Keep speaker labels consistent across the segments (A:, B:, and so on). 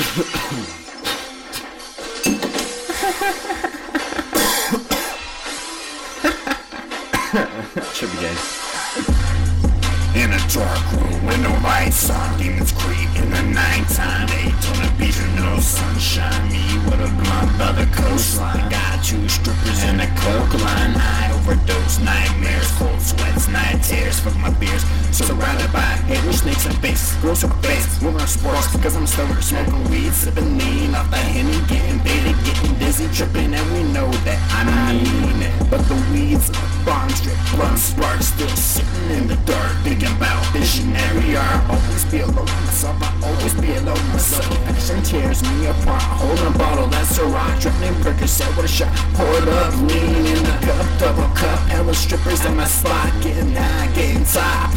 A: TrippyGang.
B: In a dark room with no lights on, demons creep in the nighttime. Daytona Beach with no sunshine. Me with a blunt by the coastline. Got two strippers in a coke line. I overdose, nightmares, cold sweats, night tears. Fuck my beers, surrounded by haters, snakes and bass. Gross up bass, we're on sports because I'm stoner. Smoking weed, sipping lean off the Henny. Getting baited, getting dizzy, tripping, and we know that I mean it. But the weeds, bomb strip, blunt sparks, still sitting in the dark. Thinking about visionary, I always be alone myself. I always be alone myself. Action tears me apart. Holding a bottle that's a rock. Dripping Percocet with a shot. Poured up, lean in the cup, double cup. Hella strippers in my spot, getting high, getting top.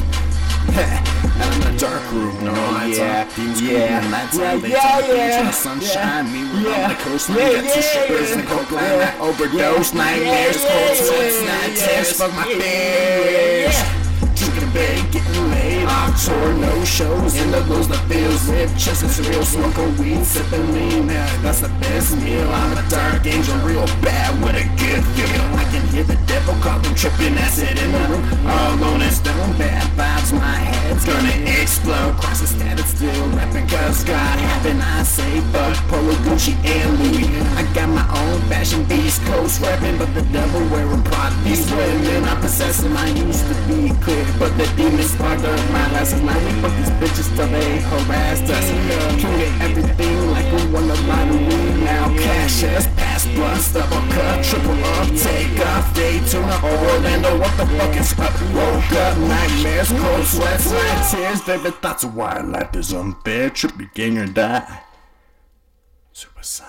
B: And I'm in a dark room, no lights on. Demons screaming, lights on. They turn the beach in the sunshine. Me on the coastline, got two strippers in the coke line. I overdose, nightmares, cold sweats, night tears. Fuck my fears. Drinking a bed, getting laid off tour, no shows, in the lows, the feels, rib chest, it's real, smoking weed, sipping lean, that's the best meal. I'm a dark angel, real bad with a good feel. I can hear the devil calling, tripping acid in the room, all alone and stone, bad vibes, my head's gonna explode. Cross the status, still rapping cause God happened. I say fuck Polo, Gucci, and Louis. I got my own fashion, East Coast rapping, but the devil wearing Prada. These women I possess them, I used to be clear, but the demons sparked up my last night. We fuck these bitches till they harassed us. Can get everything like we won the lottery. Now cash us, pass plus, double cut, triple up, take off, Daytona, Orlando. What the fuck is up? Woke up, nightmares, cold sweats, night tears. Favorite thoughts of why life is unfair. TrippyGang or die. Suicide.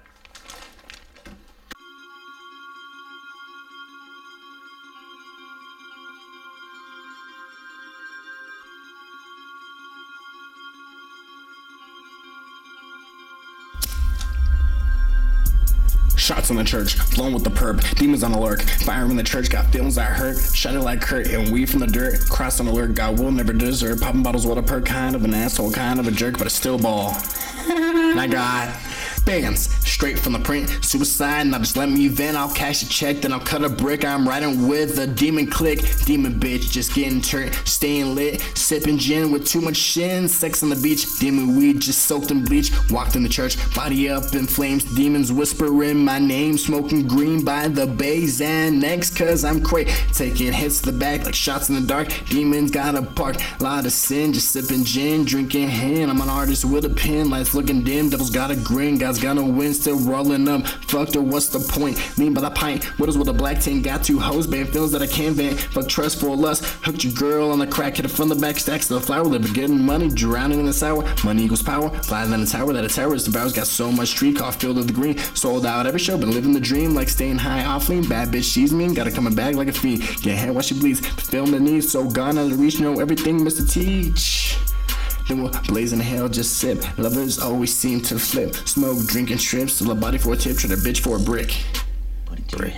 C: Shots in the church, blown with the perp, demons on alert, fire in the church, got feelings that hurt, shut it like Kurt, and weed from the dirt, cross on alert, God will never desert, popping bottles with a perk, kind of an asshole, kind of a jerk, but a still ball. And I got bands, straight from the print, suicide, now just let me vent, I'll cash a check, then I'll cut a brick, I'm riding with a demon click, demon bitch, just getting turned, staying lit, sipping gin with too much shin, sex on the beach, demon weed, just soaked in bleach, walked in the church, body up in flames, demons whispering my name, smoking green by the bay, Xanax, cause I'm crazy, taking hits to the back like shots in the dark, demons got a park, lot of sin, just sipping gin, drinking hen, I'm an artist with a pen, lights looking dim, devil's got a grin, God's gonna win, still rolling up, fucked her, what's the point, lean by the pint, widows with a black tin, got two hoes, band feelings that I can't vent, fuck trust for lust, hooked your girl on the crack, hit it from the back, stacks to the flower, living getting money, drowning in the sour, money equals power, fly than a tower, that a terrorist devours, got so much street car, filled with the green, sold out every show, been living the dream, like staying high off lean, bad bitch, she's mean, gotta come back like a fiend, get hair while she bleeds, film the knees, so gone out of reach, know everything, Mr. Teach. Then we'll blaze in hell, just sip. Lovers always seem to flip. Smoke, drinking strips, till a body for a tip, trade a bitch for a brick. Brick.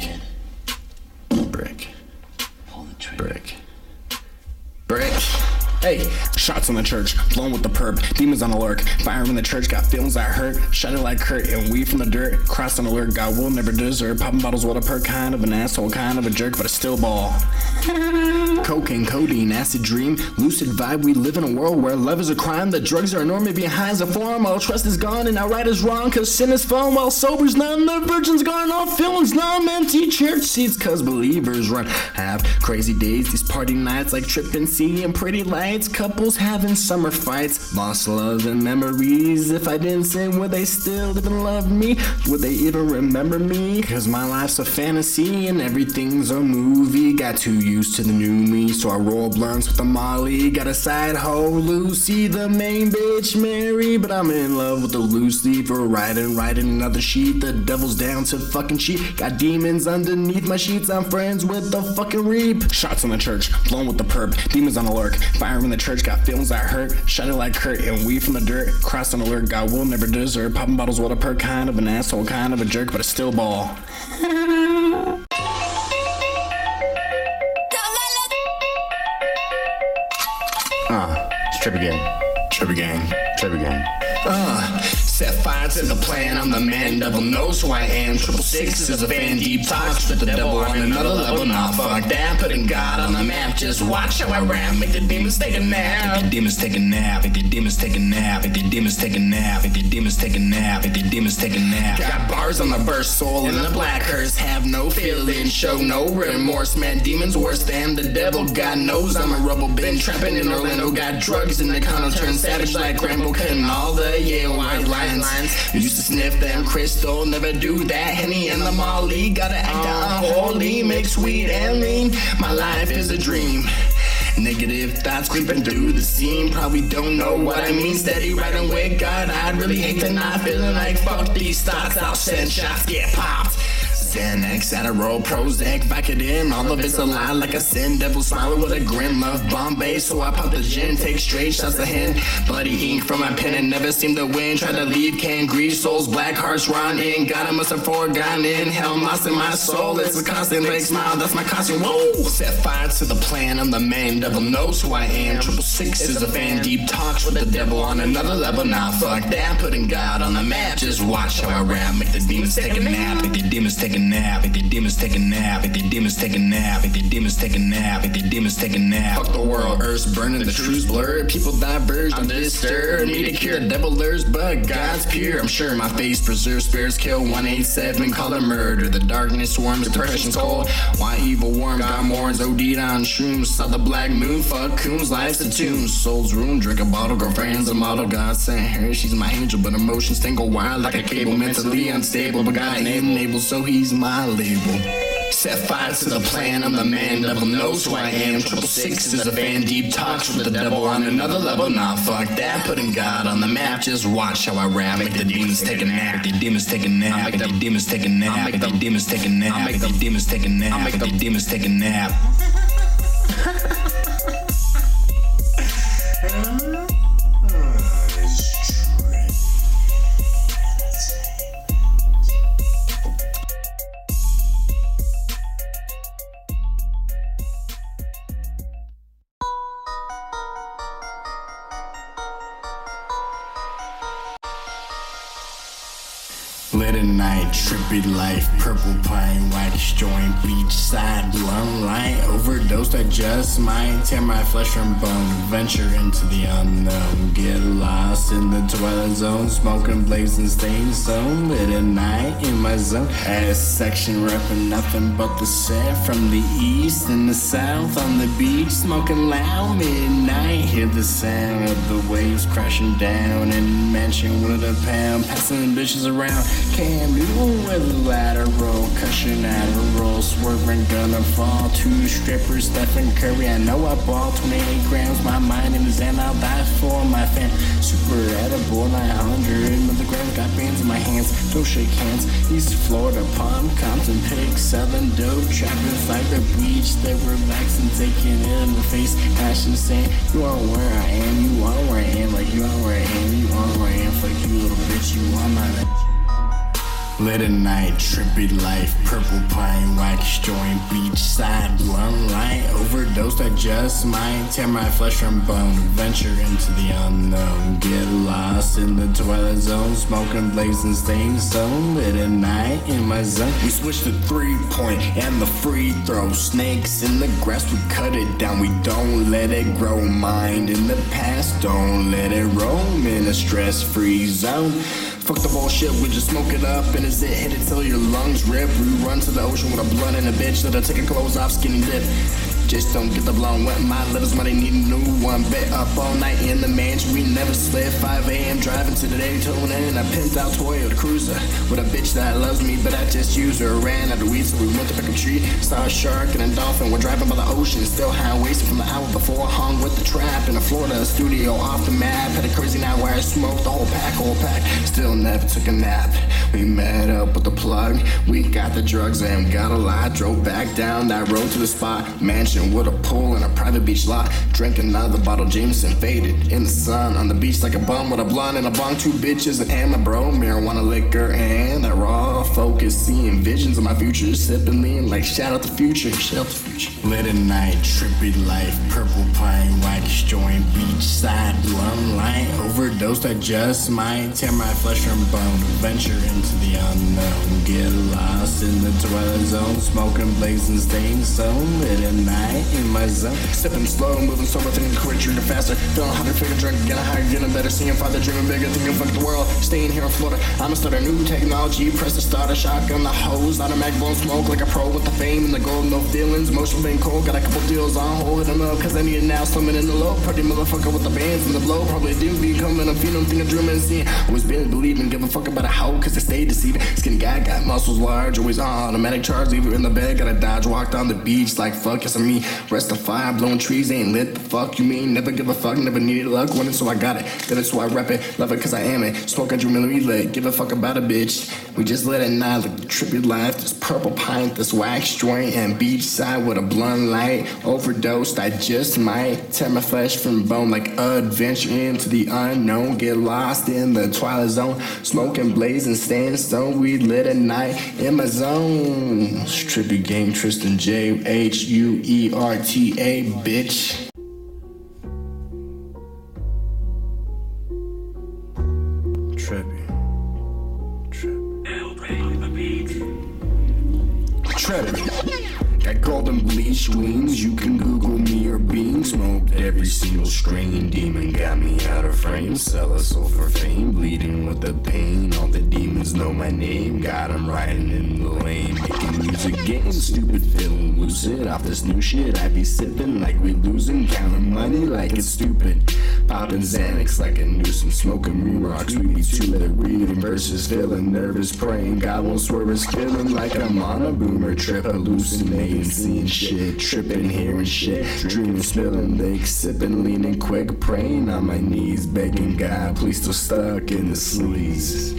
C: Brick. Brick. Brick. Hey, shots in the church, blown with the perp, demons on alert, fire in the church, got feelings that hurt, shut it like Kurt, and weed from the dirt, cross on alert, God will never desert, popping bottles with a perk, kind of an asshole, kind of a jerk, but a still ball. Cocaine, codeine, acid dream, lucid vibe, we live in a world where love is a crime, that drugs are a norm, maybe high as a form, all trust is gone, and outright is wrong, cause sin is fun, while sober's none, the virgin's gone, all feelings numb, empty church seats, cause believers run, have crazy days, these party nights, like tripping, seeing pretty lights, couples having summer fights, lost love and memories, if I didn't sin, would they still even love me, would they even remember me, cause my life's a fantasy, and everything's a movie, got too used to the new me, so I roll blunts with the Molly, got a side hoe, Lucy, the main bitch, Mary, but I'm in love with the loose leaf, or writing another sheet, the devil's down to fucking cheat, got demons underneath my sheets, I'm friends with the fucking reap, shots in the church, blown with the perp, demons on alert, fire in the church, got feelings that hurt, shut it like Kurt, and weed from the dirt, cross on alert, God will never desert, popping bottles with a perk, kind of an asshole, kind of a jerk, but a still ball.
A: It's TrippyGang.
B: TrippyGang.
A: TrippyGang.
C: Set fire to the plan, I'm the man, devil knows who I am. 666 is a fan, deep talks with the devil on another level. Nah, fuck that, putting God on the map. Just watch how I rap, make the demons take a nap. Make the demons take a nap, make the demons take a nap, make the demons take a nap, make the demons take a nap, make the demons take a nap. Got bars on the burst, soul in the black hearse. Have no feeling, show no remorse. Man, demons worse than the devil. God knows I'm a rebel, been trapping in Orlando. Got drugs in the condo, turned savage like Rambo. Cutting all the Yale white lines. Used to sniff them crystal, never do that. Henny and the Molly, gotta act unholy. Mix weed and lean, my life is a dream. Negative thoughts creeping through the scene. Probably don't know what I mean. Steady riding with God, I'd really hate to not feeling like fuck these thoughts. I'll send shots, get popped. Xanax, Adderall, Prozac, Vicodin, all of it's a lie like a sin. Devil smiling with a grin, love Bombay, so I pop the gin, take straight shots of hand. Bloody ink from my pen and never seem to win. Try to leave, can't grieve, souls, black hearts run in. God, I must have forgotten in hell, lost in my soul. It's a constant fake smile, that's my costume. Whoa! Set fire to the plan, I'm the man, devil knows who I am. 666 is a fan, deep talks with the devil on another level. Nah, fuck that, putting God on the map. Just watch how I rap, make the demons take a nap, make the demons take a nap, make the demons take a nap, make the demons take a nap, make the demons take a nap, make the demons take a nap. Fuck the world, earth's burning, the truth's blurred. People diverge, I'm disturbed. Need a cure, devil lures, but God's pure. I'm sure my face preserves, spirits kill. 187, call it murder. The darkness swarms, depression's cold. Why evil warm? God mourns, OD'd on shrooms. Saw the black moon, fuck coons, life's a tomb. Soul's room, drink a bottle, girlfriend's a model. God sent her, she's my angel, but emotions tangle wild like a cable. Mentally unstable, but God enabled, so he's my label. Set fire to the plan, I'm the man, devil knows who I am. 666 is a fan, deep talks with the devil on another level. Nah, fuck that, putting God on the map. Just watch how I rap, make the demons take a nap, make the demons take a nap, make the demons take a nap, make the demons take a nap, make the demons take a nap, make the demons take a nap. Lit at night, trippy life, purple pine, wax joint, beachside, blunt light, overdose, I just might tear my flesh from bone, venture into the unknown, get lost in the twilight zone, smoking, blazing, staying zone, lit at night in my zone, ass section repping nothing but the scent from the east and the south on the beach, smoking loud, midnight, hear the sound of the waves crashing down, and mansion with a pound, passing bitches around. Can't do with a lateral, cushion at a roll, swerving, gonna fall. 2 strippers, Stephen Curry. I know I bought 28 grams. My mind in the zen, I'll die for my fam. Super edible, 900 milligrams. Got bands in my hands, don't shake hands. East Florida, Palm, Compton, Pig, selling dope, trapping like the beach. They were relaxing, taking it in the face. Passion saying, you are where I am, you are where I am, like you are where I am, you are where I am. Fuck you, little bitch, you are my man. Lit at night, trippy life, purple pine, wax joint, beachside, blunt light, overdose, I just might tear my flesh from bone, venture into the unknown, get lost in the twilight zone, smoking, blazing, staying zone, lit at night in my zone. We switch to 3-point and the free throw, snakes in the grass, we cut it down, we don't let it grow, mind in the past, don't let it roam in a stress-free zone. Fuck the bullshit, we just smoke it up and is it hit it till your lungs rip. We run to the ocean with a blunt and a bitch that'll take her clothes off, skinny dip. Just don't get the blown wet, my lips might need a new one. Bet up all night in the mansion, we never slip. 5 a.m. driving to the Daytona in a pimped out Toyota Cruiser with a bitch that loves me, but I just use her. Ran out of weed, so we went to pick a tree. Saw a shark and a dolphin, we're driving by the ocean, still high wasted from the hour before. Hung with the trap in a Florida studio off the map. Had a crazy night where I smoked the whole pack, still never took a nap. We met up with the plug, we got the drugs and got a lot. Drove back down that road to the spot, mansion with a pool and a private beach lot. Drank another bottle, Jameson faded in the sun on the beach like a bum with a blunt and a bong. 2 bitches and my bro, marijuana, liquor, and that raw focus. Seeing visions of my future, sipping lean like shout out the future, shout out the future. Lit at night, trippy life, purple pine, wax joint, beachside, blunt light, Overdosed, I just might tear my flesh from bone. Venture into the unknown, get lost in the twilight zone. Smoking, blazing, staying so lit at night in my zone. Sipping slow, moving sober, thinking quick, drinking faster. Feeling hotter, feeling drunk, getting higher, getting better. Seeing farther, dreaming bigger, thinking fuck the world. Staying here in Florida, I'ma start a new technology. Press the starter, shotgun the hose. Automatic blown smoke like a pro with the fame and the gold. No feelings, motion being cold. Got a couple deals on hold, hit them up, cause I need it now. Slumming in the low, party motherfucker with the bands and the blow. Probably didn't be coming, I'm feeling, thinking, dreaming, seeing. Always been believing, give a fuck about a hoe, cause I stay deceiving. Skinny guy, got muscles large, always on automatic charge. Leave her in the bed, gotta dodge, walk down the beach like fuck, yes, I'm me. Rest of fire, blowing trees, ain't lit, the fuck you mean? Never give a fuck, never needed luck, wanted so I got it. Got it so I rep it, love it cause I am it. Smoke 100mm lit, give a fuck about a bitch. We just lit at night like the trippy life. This purple pint, this wax joint, and beachside with a blunt light. Overdosed, I just might tear my flesh from bone like adventure into the unknown. Get lost in the twilight zone, smoking, blazing, staying stone. We lit at night in my zone. TrippyGang, Tristin J Huerta, bitch. Trippy. Got golden bleach wings, you can Google me or Bing. Smoked every single strain, demon got me out of frame. Sell a soul for fame, bleeding with the pain. All the demons know my name, got 'em riding in the lane. Making music games, stupid feeling lucid. Off this new shit, I be sipping like we losing. Counting money like it's stupid. Popping Xanax like a nuisance. Smoking moon rocks, we be two-letter reading verses. Feeling nervous, praying God won't swerve us. Feeling like I'm on a boomer trip. Hallucinating, seeing shit. Tripping, hearing shit. Dreaming, spilling lakes. Sipping, leaning quick. Praying on my knees. Begging God, please still stuck in the sleaze.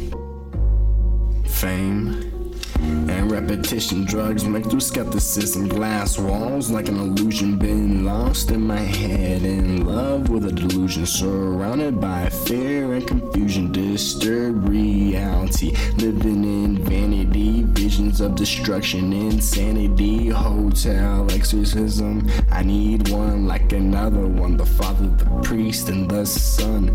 C: Fame and repetition, drugs make through skepticism. Glass walls like an illusion, been lost in my head, in love with a delusion, surrounded by fear and confusion, disturbed reality, living in vanity, visions of destruction, insanity, hotel exorcism. I need one like another one, the Father, the priest, and the Son.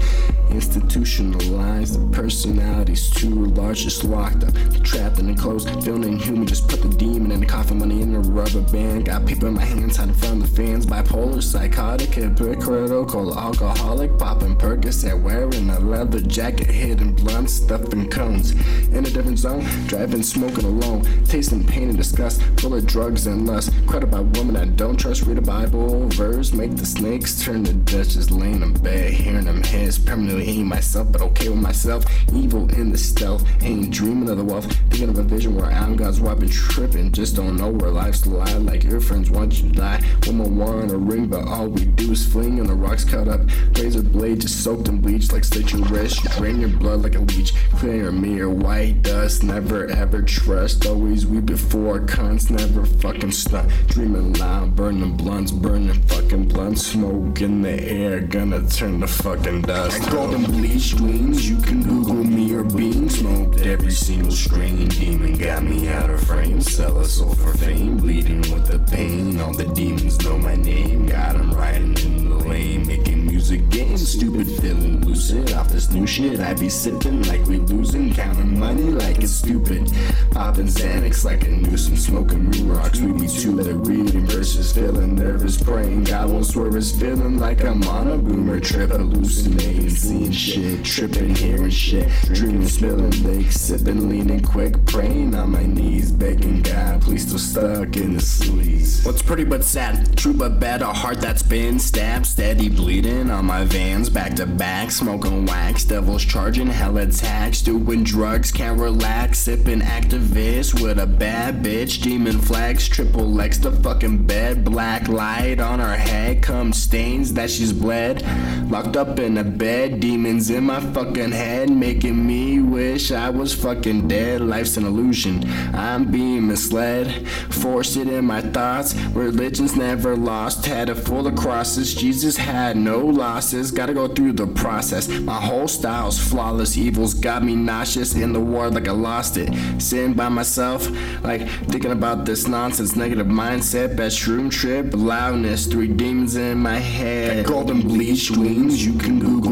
C: Institutionalized, the personalities too large, just locked up, trapped and enclosed, feeling inhuman. Just put the demon in the coffin, money in a rubber band. Got paper in my hands, hiding from the fans. Bipolar, psychotic, hypocritical, alcoholic, popping Percocet, wearing a leather jacket, hidden blunt, stuffing cones. In a different zone, driving, smoking alone, tasting pain and disgust, full of drugs and lust. Credited by women I don't trust. Read a Bible verse, make the snakes turn to dust. Just laying in bed, hearing them hiss. Permanently ain't myself, but okay with myself. Evil in the stealth, ain't dreaming of the wealth. Thinking of a vision where I'm God's wife, been tripping. Just don't know where life's a lie. Like your friends want you to die. Woman want a ring, but all we do is fling. And the rocks cut up, razor blade just soaked in bleach. Like slit your wrist, drain your blood like a leech. Clear your mirror, white dust. Never ever trust. Always we before cunts, never fucking stunt. Dreaming loud, burning blunts, burning fucking blunts. Smoke in the air, gonna turn to fucking dust. Like golden bleach wings, you can Google me or Bing. Smoked every single strain, demon got me out of frame. Sell a soul for fame, bleeding with the pain. All the demons know my name, got 'em riding in the lane. Making music games, stupid feeling lucid. Off this new shit, I be sipping like we losing. Counting money like it's stupid. Popping Xanax like a nuisance. Smoking moon rocks, we be two-letter reading verses. Feeling nervous, praying God won't swerve us. Feeling like I'm on a boomer trip. Hallucinating, seeing shit. Tripping, hearing shit. Dreaming, spilling lakes. Sipping, leaning quick. Praying on my knees, begging God, please still stuck in the sleaze. What's pretty but sad, true but bad, a heart that's been stabbed. Steady bleeding on my vans, back to back. Smoking wax, devils charging, hell attacks. Doing drugs, can't relax. Sipping activist with a bad bitch. Demon flags, triple legs to fucking bed. Black light on her head, come stains that she's bled. Locked up in a bed, demons in my fucking head, making me wish I was fucking dead. Life's an illusion, I'm being misled. Forced it in my thoughts, religion's never lost. Had it full of crosses, Jesus had no losses. Gotta go through the process, my whole style's flawless. Evil's got me nauseous in the war like I lost it. Sitting by myself, like thinking about this nonsense. Negative mindset, bad shroom trip, loudness. 3 demons in my head. Got golden bleach wings, you can Google me or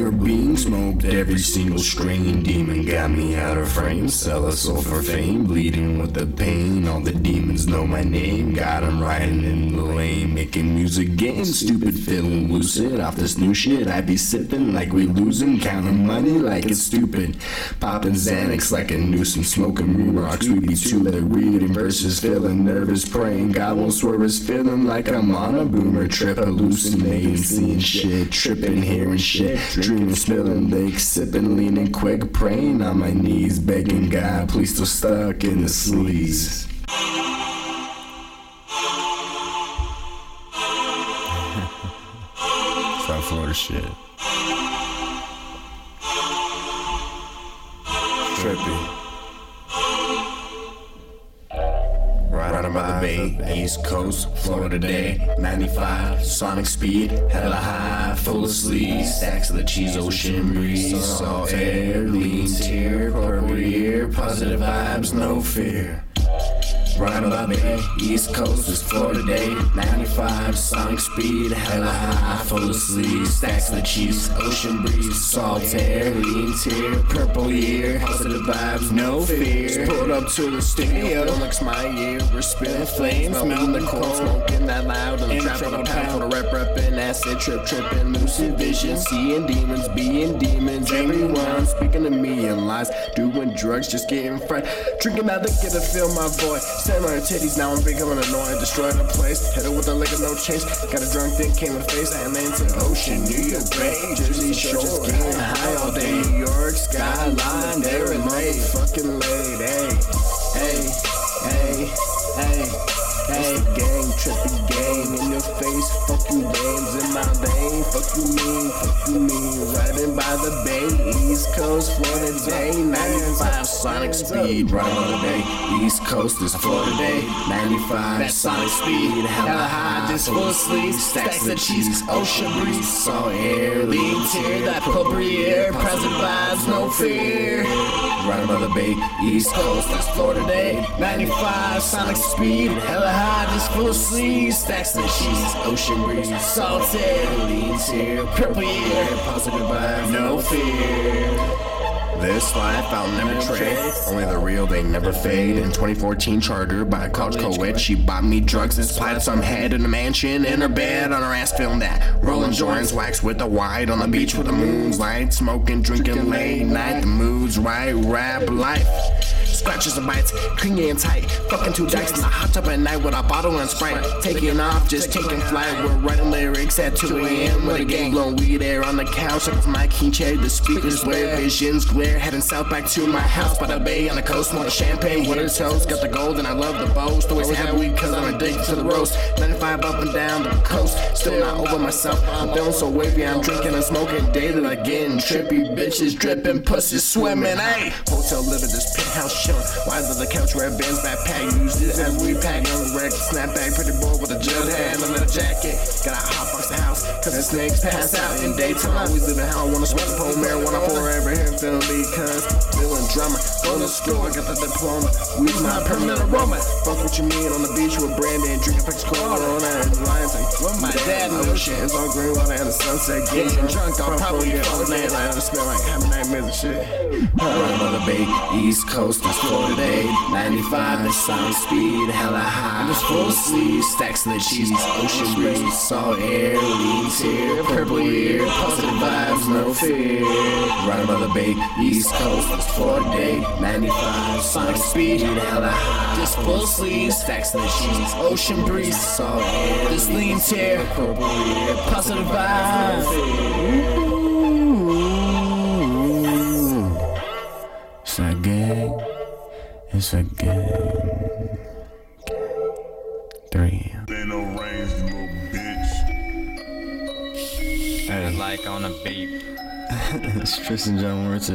B: are being smoked. Every single strain, demon got me out of frame. Sell a soul for fame, bleeding with the pain. All the demons know my name. Got 'em riding in the lane, making music, getting stupid, feeling lucid. Off this new shit, I be sipping like we losing, counting money like it's stupid. Popping Xanax like a nuisance, smoking moon rocks. We be two that reading verses, feeling nervous, praying God won't swerve us, feeling like I'm on a boomer trip, hallucinating, seeing shit, tripping, hearing shit, dreaming, spilling lakes, sipping, leaning quick, praying on my knees, begging God, please still stuck in the sleaze.
A: South Florida shit.
B: Trippy. Right by the bay, East Coast, Florida day, 95, sonic speed, hella high, full of sleeves, stacks of the cheese, ocean breeze, salt air, lean tear, purple ear, positive vibes, no fear. Right by the bay, East Coast is Florida day, 95, sonic speed, hella high, full of sleeves, stacks of the cheese, ocean breeze, salt air, lean tear, purple ear, positive vibes, no fear. Pulled up to the studio, looks my ear, we're spitting flames, smelling the cold, smoking that loud, and trap on the pound, for the reppin', acid trip, trippin', lucid vision, seeing demons, being demons, everyone speaking to me in lies, doing drugs, just getting fried, drinking out the get to feel my voice. Stand on her titties, now I'm becoming annoying. Destroy the place, hit her with a liquor, no chase. Got a drunk thing, came in the face, I landed to the ocean. New York Bay, Jersey Shore, just getting high all day. New York skyline, there and motherfucking late. Hey, hey, hey, hey. Hey, gang, trippy gang in your face. Fuck you, bands in my vein. Fuck you, mean. Riding by the bay, East Coast, Florida day. 95 sonic speed, right on the bay. East Coast is Florida day. 95 sonic speed, hella high, just full of sleeves. Stacks of cheese, ocean breeze, salt air, lean tear, that potpourri air, present vibes, no fear. Right by the bay, East Coast is Florida day. 95 sonic speed, hella high, just full of sleeves, stacks of cheese, ocean breeze, salt air, lean tear, purple air, positive vibe, no fear. This life I'll never trade, only the real, they never fade. In 2014 charter by a college co-ed, she bought me drugs and supplied some head in a mansion, in her bed, on her ass filmed that. Rolling joints, wax with a wide, on the beach with the moon's light, smoking, drinking late night, the mood's right, rap life. Scratches and bites, clingy and tight. Fucking two dykes in the hot tub at night with a bottle and Sprite. Taking off, just taking flight. We're writing lyrics at 2 a.m. with a gang. Blowing weed air on the couch, like my key chair. The speakers blare, visions glare. Heading south back to my house by the bay on the coast. Smoking champagne with her toes. Got the gold and I love the boast. Always have weed cause I'm addicted to the roast. 95 up and down the coast. Still not over myself. I'm feeling so wavy. I'm drinking and smoking daily. Like getting trippy. Bitches dripping, pussies swimming. Ayy. Hotel living, this penthouse chillin'. Why the couch, red bands, backpack, use this as we pack, young wreck, snapback, pretty boy with a gel hat and a little jacket. Got a hotbox the house, cause the snakes pass out in daytime. Always living how I wanna smoke the pole, marijuana forever here, feeling because feeling drama. Go to school, I got the diploma, weed's my permanent aroma. Fuck what you mean on the beach with Brandon, drinking fix Corona and Lions. With my dad and shit, it's all green water and the sunset. Getting drunk, I'll probably get all night, like I smell like having nightmares and shit. Right by the bay, East Coast is Florida day, 95 is sound speed, hella high, just full of sleeves, stacks of the cheese, ocean breeze, salt air, lean tear, purple ear, positive vibes, no fear. Right by the bay, East Coast is Florida day, 95 sonic speed, hella high, just full of sleeves, stacks of the cheese, ocean breeze, salt air, just lean tear, purple ear, positive vibes. It's a gang. It's a gang. 3am.
D: Ain't no range, you little bitch.
A: Hey, like on a beat. It's Tristin John Huerta.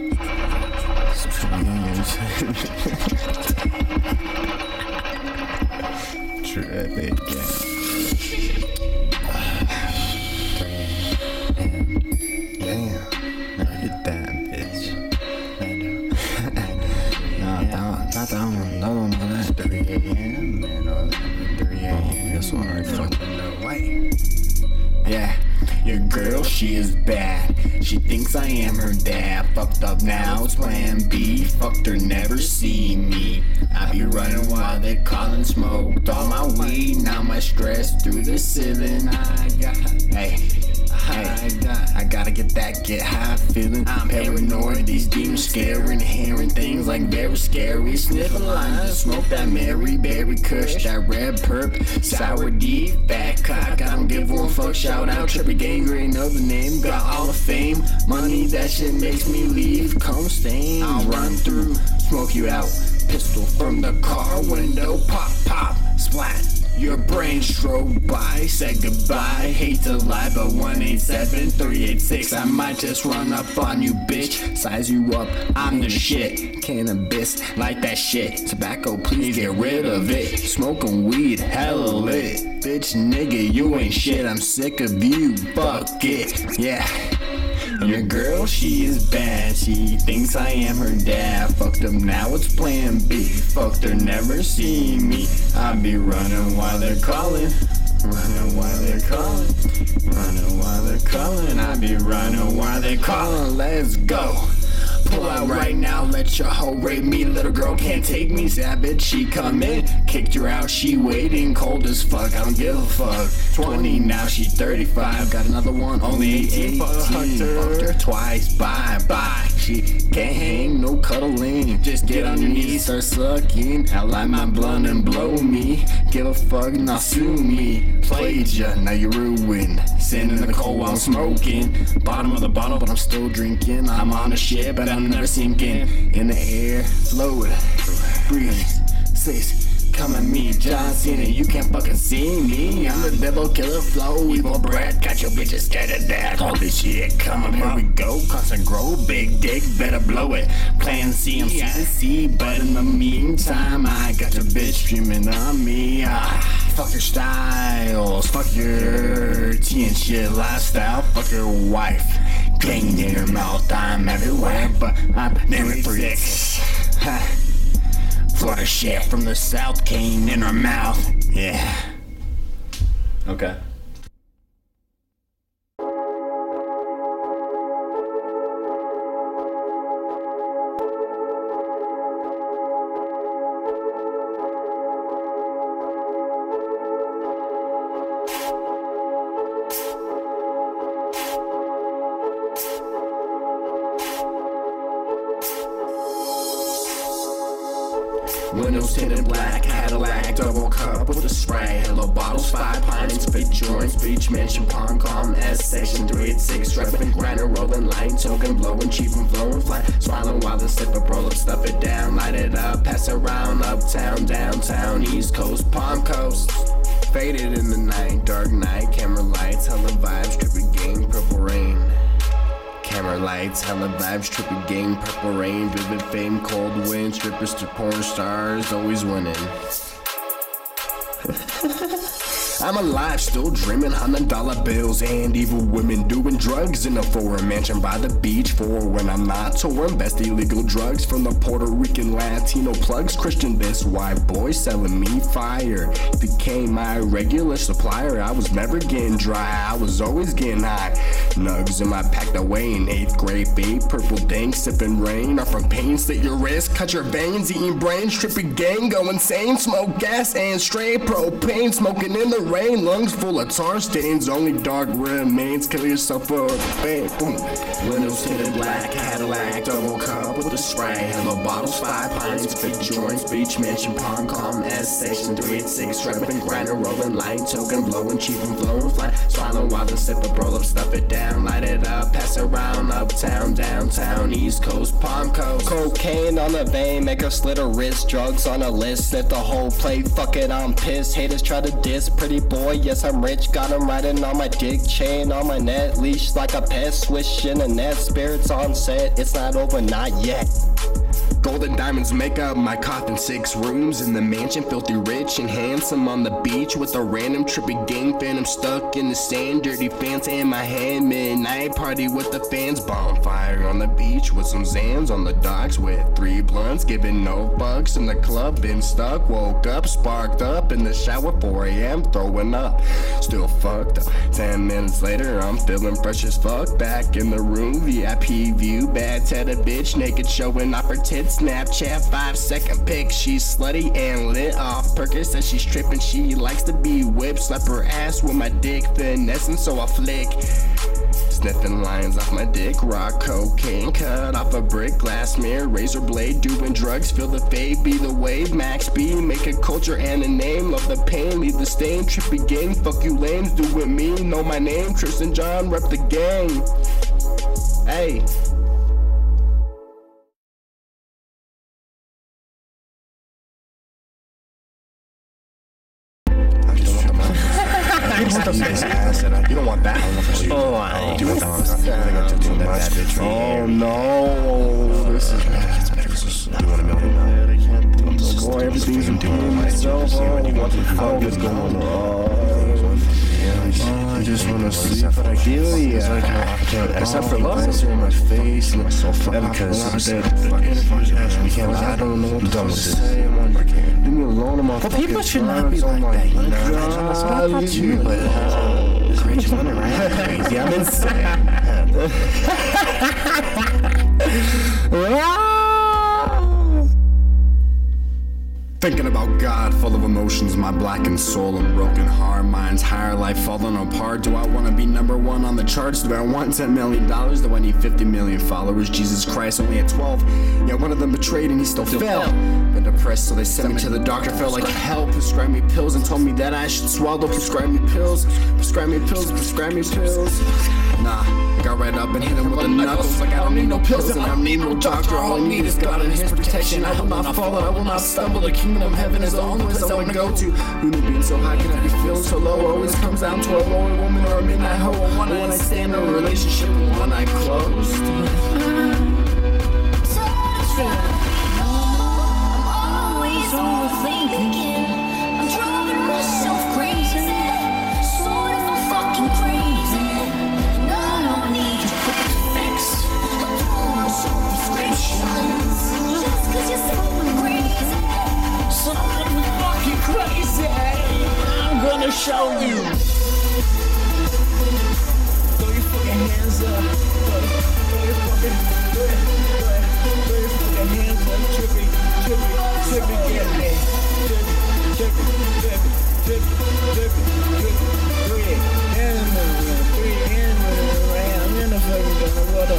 A: TrippyGang. Damn. Now get that, bitch. Not that one. That one for that. 3 a.m. man. 3 a.m. This one right fucking no way.
B: Yeah, your girl, she is bad.
C: mad. She thinks I am her dad. Fucked up now, it's plan B. Fucked her, never see me. I be running while they callin', smoked all my weed. Now my stress through the ceiling. I gotta get that get high feeling. I'm paranoid, these demons scaring, hearing things like very scary. Sniff a line, just smoke that Mary Berry Kush, that red perp, sour D, fat cock. I don't give one fuck. Shout out TrippyGang, you already know the name. Got all the fame, money, that shit makes me leave. Come stain, I'll run through, smoke you out. Pistol from the car window, pop, pop, splat. Your brain strobe by, said goodbye. Hate to lie, but 187-386. I might just run up on you, bitch. Size you up, I'm the shit. Cannabis, like that shit. Tobacco, please get rid of it. Smoking weed, hella lit. Bitch, nigga, you ain't shit. I'm sick of you, fuck it, yeah. Your girl, she is bad, she thinks I am her dad. Fucked up, now it's plan B. Fucked her, never see me. I be running while they're calling. Running while they're calling. Running while they're calling. I be running while they're calling. Let's go. Pull out right now, let your hoe rape me. Little girl can't take me, savage, she come in. Kicked her out, she waiting, cold as fuck, I don't give a fuck. 20, now she 35, got another one, only 18. Fucked her twice, bye, bye. She can't hang, no cuddling. Just get on your knees, start sucking. I light my blunt and blow me. Give a fuck, now sue me. Played ya, now you're ruined. Sitting in the cold while I'm smoking. Bottom of the bottle, but I'm still drinking. I'm on the shit, but I'm never sinking. In the air, float, breathe, sis, come at me, John Cena, you can't fucking see me. I'm the devil, killer flow, evil breath, got your bitches scared to death. All this shit, come on, here we go, constant grow, big dick, better blow it. Plan C, I'm C, but in the meantime, I got your bitch streaming on me. Fuck your styles, fuck your tea and shit lifestyle, fuck your wife. Gang in her mouth, I'm everywhere, but I'm never 36. Florida shit from the south came in her mouth, yeah. Okay. Windows tinted black, Cadillac, double cup with a spray. Hello bottles, 5 pints, big joints, beach mansion, pond calm, S section 386, strapping, grinder, rolling, light, token, blowing, cheap and flowing, fly, smiling while the sip up, roll up, stuff it down, light it up, pass around, uptown, downtown, east coast, palm coast. Faded in the night, dark night, camera lights, hella vibes, TrippyGang, purple rain. Camera lights, hella vibes, TrippyGang, purple rain, vivid fame, cold wind, strippers to porn stars, always winning. I'm alive, still dreaming $100 bills and evil women doing drugs in a foreign mansion by the beach. For when I'm not touring, best illegal drugs from the Puerto Rican Latino plugs. Christian, this white boy selling me fire. Became my regular supplier. I was never getting dry, I was always getting high. Nugs in my packed away in 8th grade, babe. Purple dank, sipping rain. Or from pain, slit your wrist, cut your veins, eating brains. TrippyGang, go insane. Smoke gas and straight propane, smoking in the rain, lungs full of tar stains, only dark remains, kill yourself for a bang, boom. Windows tinted black, Cadillac, double cup with a spray, hello bottles, 5 pints, big joints, beach mansion, pond calm, S section 386, strapping, grinder, rolling, light, token, blowing, cheap and flowing, fly, swallowing while the sip up, roll up, stuff it down, light it up, pass around, uptown, downtown, east coast, palm coast.
E: Cocaine on the vein, make her slit her wrist, drugs on a list, sniff the whole plate, fuck it, I'm pissed, haters try to diss, pretty boy, yes I'm rich, got him riding on my dick, chain on my neck, leash like a pet, swish in a net, spirits on set, it's not over, not yet.
C: Gold and diamonds make up my coffin. 6 rooms in the mansion, filthy rich and handsome. On the beach with a random TrippyGang fan. I'm stuck in the sand, dirty fans in my hand. Midnight party with the fans. Bonfire on the beach with some Zans. On the docks with 3 blunts, giving no fucks. In the club, been stuck, woke up, sparked up. In the shower, 4 a.m, throwing up. Still fucked up. 10 minutes later, I'm feeling fresh as fuck. Back in the room, VIP view. Bad tatted bitch, naked showing off her tits. Snapchat 5-second pic. She's slutty and lit off Perkins. Says she's tripping, she likes to be whipped. Slap her ass with my dick, finessing so I flick. Sniffing lines off my dick, rock cocaine, cut off a brick, glass mirror, razor blade, doing drugs, feel the fade, be the wave, max speed, make a culture and a name, love the pain, leave the stain, TrippyGang, fuck you lames, do with me, know my name, Tristin John, rep the gang. Hey. You don't want that.
E: Oh, wow.
A: Do you want that one?
C: Oh no, this is bad.
A: Do you want $1 million?
C: Boy, everything's improving myself. What the fuck is going on? I just wanna sleep, but I feel except for love. In my face, and it's so fucking because I don't know what to say. Leave me alone. I'm on fucking
A: People should not be like that. You know, that's what I thought too. But courageous women, right? Crazy. I'm insane.
C: Thinking about God, full of emotions, my blackened soul and broken heart, my entire life falling apart. Do I want to be number 1 on the charts? Do I want $10 million? Do I need 50 million followers? Jesus Christ, only at 12. Yeah, one of them betrayed and he still failed. Been depressed, so they sent me to the doctor. Felt like hell, prescribed me pills and told me that I should swallow. Prescribe me pills, prescribe me pills, prescribe me pills. Nah, I got right up and hit him with the knuckles. Like I don't need no pills and I don't need no doctor. All I need is God and His protection. I will not fall, I will not stumble. The kingdom of heaven is the only place I want to go to. Human being so high, can I be feeling so low? Always comes down to a lower woman or a midnight hoe. A one night stand, a relationship, one night closed.
F: I'm always overthinking. I'm driving myself crazy. Sort of I'm fucking crazy. And I don't need your quick fix. I'm doing some prescriptions. Just 'cause you're so crazy. Something fucking crazy. I'm gonna show you. Throw your fucking hands up. Throw your fucking hands up. Trippy, get me. Trippy. 3 I'm in the fucking gun. What up,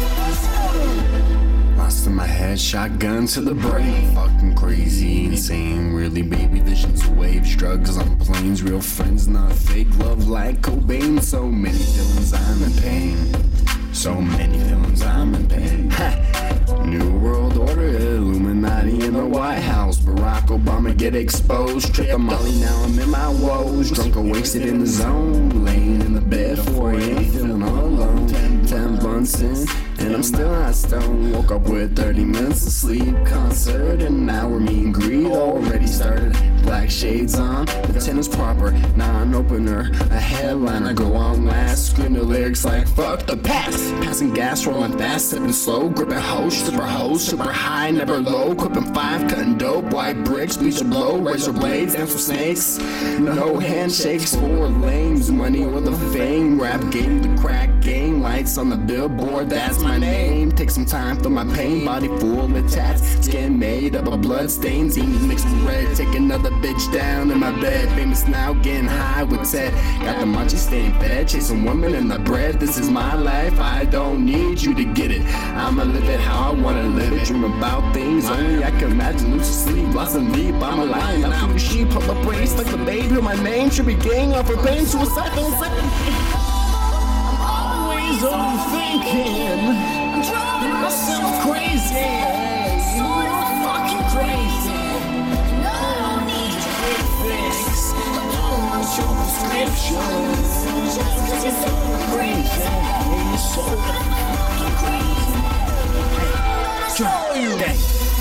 F: man?
C: Lost in my head, shotgun to the brain. Fucking crazy, insane. Really, baby, visions, waves, drugs on planes. Real friends, not fake love like Cobain. So many feelings, I'm in pain. So many feelings, I'm in pain. New World Order, Illuminati in the White House. Barack Obama get exposed. Trip of Molly, now I'm in my woes. Drunk or wasted in the zone. Laying in the bed, 4 a.m, feeling all alone. 10 blunts in, and I'm still not stoned. Woke up with 30 minutes of sleep. Concert, and now we're meet and greet. Already started. Black shades on, the tennis proper. Non-opener, a headliner. Go on last, scream the lyrics like fuck the past. Passing gas, rolling fast, sipping slow. Gripping hoes, super high, never low. Clipping 5, cutting dope. White bricks, bleach and blow. Razor blades, dance with snakes. No handshakes for lames. Money or the fame. Rap game, the crack game. Lights on the billboard, that's my name. Take some time, feel my pain. Body full of tats. Skin made up of blood stains. Eating mixed with red. Take another bitch down in my bed. Famous now, getting high with Ted. Got the munchies staying fed. Chasing women in the bread. This is my life, I don't need you to get it. I'ma live it how I wanna live it. Dream about things only I can imagine. Lose sleep, lost and leap. I'm a lion, I'm through the sheep. Pull up brace like the baby on my name. TrippyGang, off for pain, suicide, don't say.
F: I'm always overthinking. I'm driving myself crazy. Sort of fucking crazy. And I don't need your quick fix. I don't want your prescriptions. Just 'cause you're so crazy. You're so fucking crazy. I'm gonna show you.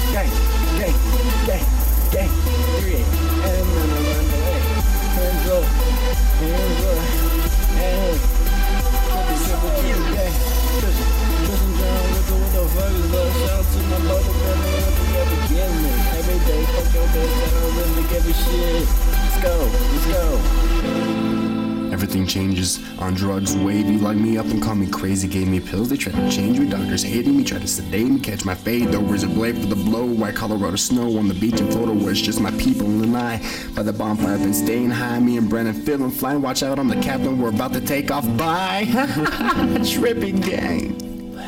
C: changes. On drugs, wavy, locked me up and called me crazy. Gave me pills, they tried to change me. Doctors hated me, tried to sedate me, catch my fade. Though razor blade for the blow. White Colorado snow on the beach in Florida where it's just my people and I. By the bonfire, been staying high. Me and Brennan feeling flying. Watch out, I'm the captain. We're about to take off. Bye. TrippyGang.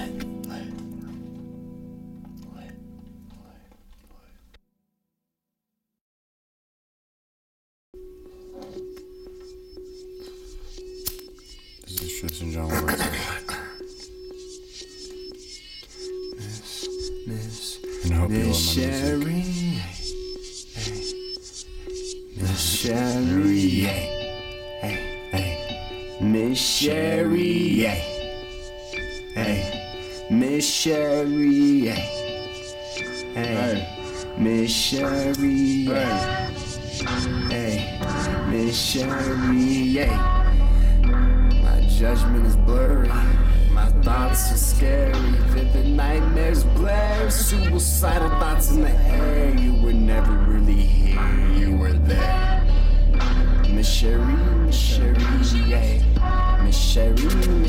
A: This is Tristin John Huerta. And I hope you love my music.
C: Miss Sherry, hey, hey, Miss Sherry, hey, hey, Miss Sherry, hey, hey, Miss Sherry, hey, Miss Sherry, hey. My judgment is blurry, my thoughts are scary, vivid nightmares blare, suicidal thoughts in the air. You were never really here, you were there. Miss Sherry, yeah. Miss Sherry,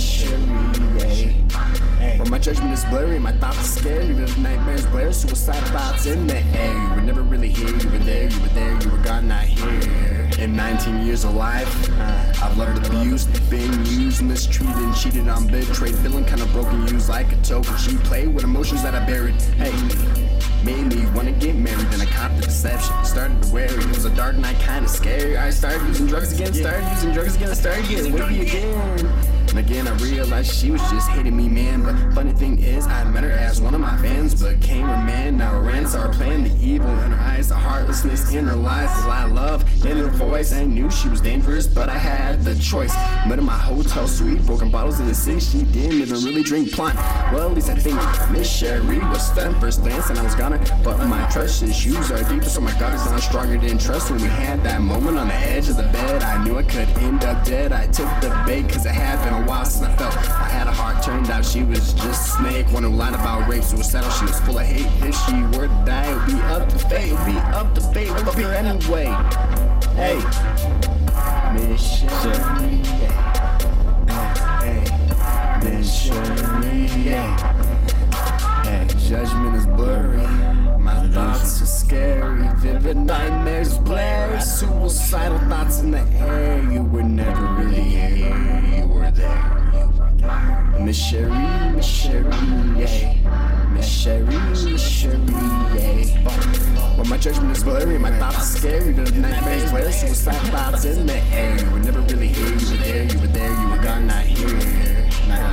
C: yeah. Well, my judgment is blurry, my thoughts are scary, vivid nightmares blare, suicidal thoughts in the air. You were never really here, you were there, you were gone, not here. In 19 years of life, I've loved, abused, been used, mistreated, and cheated on, betrayed, feeling kinda broken, used like a token. She played with emotions that I buried. Hey, made me wanna get married, then I caught the deception. Started to wear it, it was a dark night, kinda scary. I started using drugs again, started getting wavy again. And again I realized she was just hating me, man. But funny thing is, I met her as one of my fans, became her man. Now her ran, saw her playing, the evil in her eyes, the heartlessness in her lies, the lie of love in her voice. I knew she was dangerous, but I had the choice. Met in my hotel suite, broken bottles in the sink. She didn't even really drink blunt. Well, at least I think Miss Sherry was stunned. First glance and I was gonna, but my trust issues are deeper, so my God is on stronger than trust. When we had that moment on the edge of the bed, I knew I could end up dead. I took the bait, cause it had been a while since I felt I had a heart. Turned out she was just a snake, one who lied about rape, suicidal. She was full of hate. If she were to die, it would be up to fate. It would be up to fate. Love her anyway. Hey, Miss Sherry, yeah. Hey, Miss Sherry, yeah. Hey, judgment is blurry, my thoughts are scary, vivid nightmares blare, suicidal thoughts in the air. You were never really here, you were there. Miss Sherry, yeah. Miss Sherry, yeah. Well, my judgment is blurry, my thoughts are scary, vivid nightmares blare, suicidal thoughts in the air. You were never really here, you were there, you were gone, not here.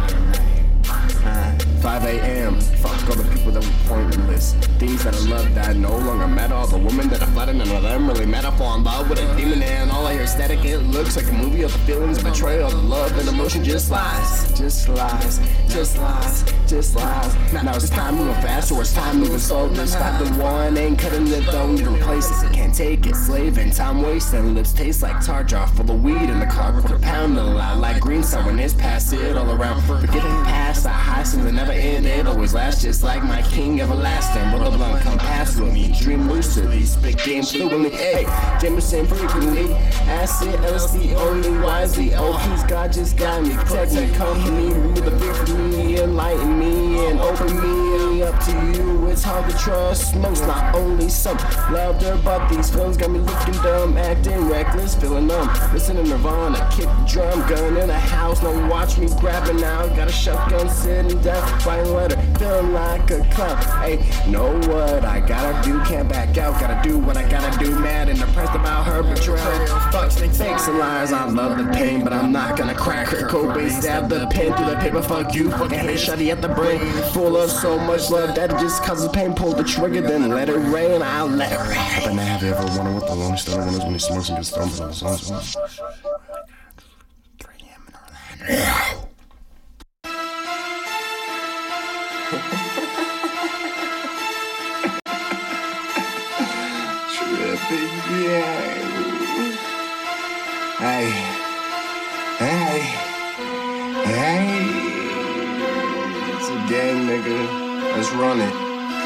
C: 5 a.m. Fuck all the people that were pointless. Things that I loved that I no longer met. All the women that I flattered, none of them really met. I fall in love with a demon and all I hear static. It looks like a movie of the feelings, betrayal, the love and emotion just lies. Just lies. Now it's time moving fast or it's time moving slow. This not the one, ain't cutting it, don't need to replace it. Can't take it, slave and time wasting. Lips taste like tar jar full of weed in the car. Quarter pound a lot like green star when it's past it all around. Forgetting past the high since it never ended. Always last just like my king everlasting. Roll a blunt, come pass with me. Dream lucidly, spit game fluently. Hey, Jameson frequently. Acid, LSD only wisely. Oh, please God just got me. Protect me, company, remove the fear from me, enlighten me and open me up to you. It's hard to trust most, not only some. Loved her, but these films got me looking dumb, acting reckless, feeling numb. Listen to Nirvana, kick the drum, gun in the house. Now watch me grabbing out. Got a shotgun sitting down, writing letter, feeling like a clown. Hey, know what I gotta do? Can't back out. Gotta do what I gotta do. Mad and depressed about her betrayal. Fuck, fakes and lies. I love the pain, but I'm not gonna crack her. Cobain stab the pen through the paper. Fuck you, fucking hate shotty at the brain. Full of so much love that it just causes pain. Pull the trigger, then let it rain. I'll let it rain.
A: Happen to have you ever wondered what the lonely stoner one is when he smokes and gets thrown by the songs? 3AmInORLANDO. TrippyGang. Hey. It's a gang, nigga. Let's run it.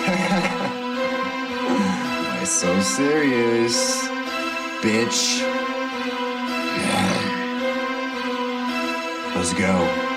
A: It's so serious, bitch.
B: Let's go.